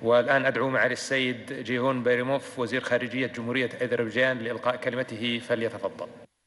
والآن أدعو معالي السيد جيهون بيريموف وزير خارجية جمهورية أذربيجان لإلقاء كلمته، فليتفضل.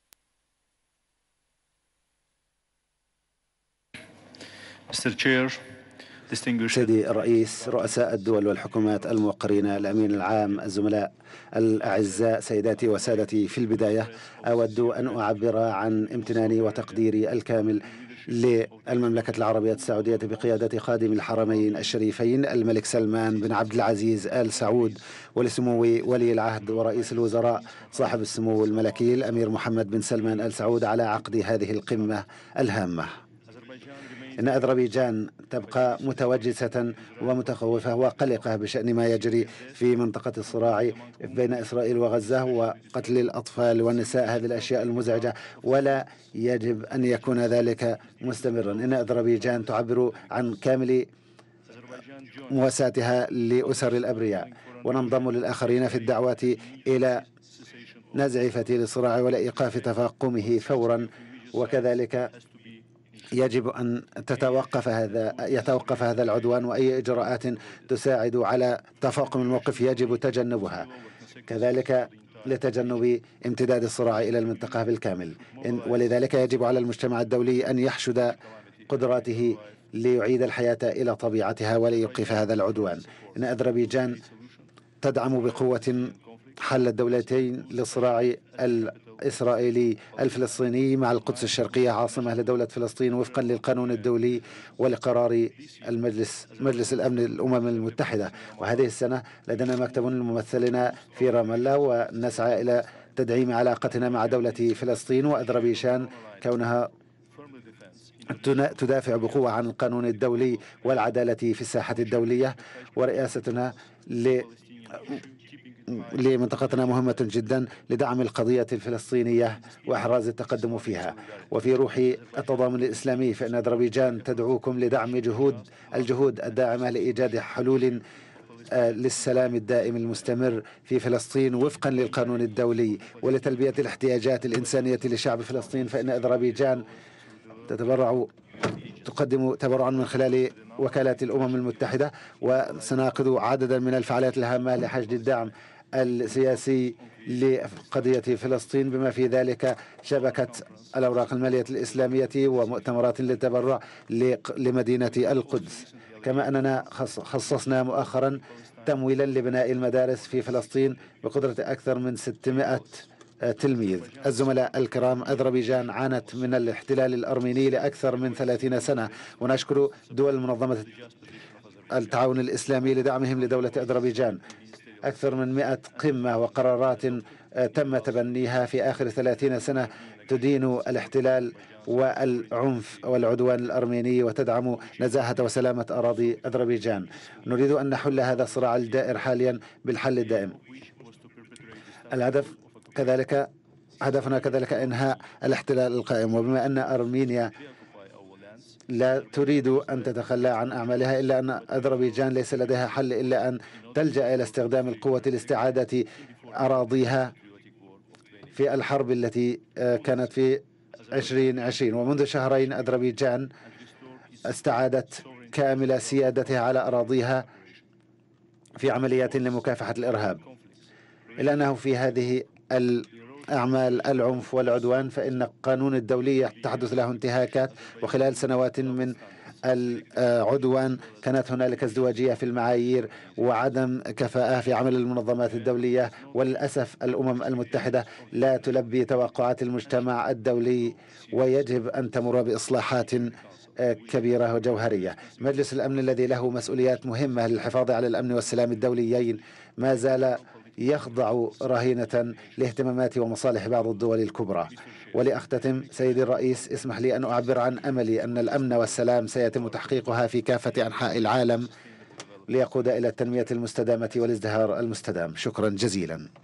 سيدي الرئيس، رؤساء الدول والحكومات، الموقرين، الأمين العام، الزملاء الأعزاء، سيداتي وسادتي، في البداية أود أن أعبر عن امتناني وتقديري الكامل للمملكة العربية السعودية بقيادة خادم الحرمين الشريفين الملك سلمان بن عبد العزيز آل سعود، ولسمو ولي العهد ورئيس الوزراء صاحب السمو الملكي الأمير محمد بن سلمان آل سعود على عقد هذه القمة الهامة. إن أذربيجان تبقى متوجسة ومتخوفة وقلقة بشأن ما يجري في منطقة الصراع بين إسرائيل وغزة وقتل الأطفال والنساء، هذه الأشياء المزعجة، ولا يجب أن يكون ذلك مستمرا. إن أذربيجان تعبر عن كامل مواساتها لأسر الأبرياء، وننضم للآخرين في الدعوة إلى نزع فتيل الصراع ولإيقاف تفاقمه فورا، وكذلك يجب أن يتوقف هذا العدوان، وأي إجراءات تساعد على تفاقم الموقف يجب تجنبها، كذلك لتجنب امتداد الصراع إلى المنطقة بالكامل. ولذلك يجب على المجتمع الدولي أن يحشد قدراته ليعيد الحياة إلى طبيعتها وليوقف هذا العدوان. إن أذربيجان تدعم بقوة حل الدولتين للصراع الإسرائيلي الفلسطيني مع القدس الشرقية عاصمة لدولة فلسطين وفقا للقانون الدولي ولقرار مجلس الأمن للأمم المتحدة. وهذه السنة لدينا مكتب لممثلنا في رام الله، ونسعى إلى تدعيم علاقتنا مع دولة فلسطين وأذربيجان كونها تدافع بقوة عن القانون الدولي والعدالة في الساحة الدولية، ورئاستنا لمنطقتنا مهمة جدا لدعم القضية الفلسطينية وإحراز التقدم فيها. وفي روح التضامن الإسلامي فإن أذربيجان تدعوكم لدعم الجهود الداعمة لإيجاد حلول للسلام الدائم المستمر في فلسطين وفقا للقانون الدولي ولتلبية الاحتياجات الإنسانية لشعب فلسطين. فإن أذربيجان تقدم تبرعا من خلال وكالات الأمم المتحدة، وسنعقد عددا من الفعاليات الهامة لحشد الدعم السياسي لقضية فلسطين، بما في ذلك شبكة الأوراق المالية الإسلامية ومؤتمرات للتبرع لمدينة القدس. كما أننا خصصنا مؤخرا تمويلا لبناء المدارس في فلسطين بقدرة أكثر من 600 تلميذ. الزملاء الكرام، أذربيجان عانت من الاحتلال الأرميني لأكثر من 30 سنة، ونشكر دول منظمة التعاون الإسلامي لدعمهم لدولة أذربيجان. أكثر من 100 قمة وقرارات تم تبنيها في آخر 30 سنة تدين الاحتلال والعنف والعدوان الأرميني وتدعم نزاهة وسلامة أراضي أذربيجان. نريد أن نحل هذا الصراع الدائر حاليا بالحل الدائم. هدفنا كذلك إنهاء الاحتلال القائم، وبما أن أرمينيا لا تريد أن تتخلى عن أعمالها، إلا أن أذربيجان ليس لديها حل إلا أن تلجأ إلى استخدام القوة لاستعادة أراضيها في الحرب التي كانت في 2020. ومنذ شهرين أذربيجان استعادت كامل سيادتها على أراضيها في عمليات لمكافحة الإرهاب، إلا أنه في هذه أعمال العنف والعدوان فإن القانون الدولي تحدث له انتهاكات، وخلال سنوات من العدوان كانت هنالك ازدواجية في المعايير وعدم كفاءة في عمل المنظمات الدولية، وللأسف الأمم المتحدة لا تلبي توقعات المجتمع الدولي، ويجب أن تمر بإصلاحات كبيرة وجوهرية. مجلس الأمن الذي له مسؤوليات مهمة للحفاظ على الأمن والسلام الدوليين ما زال يخضع رهينة لاهتمامات ومصالح بعض الدول الكبرى. ولأختتم سيدي الرئيس، اسمح لي أن أعبر عن أملي أن الأمن والسلام سيتم تحقيقها في كافة أنحاء العالم ليقود إلى التنمية المستدامة والازدهار المستدام. شكرا جزيلا.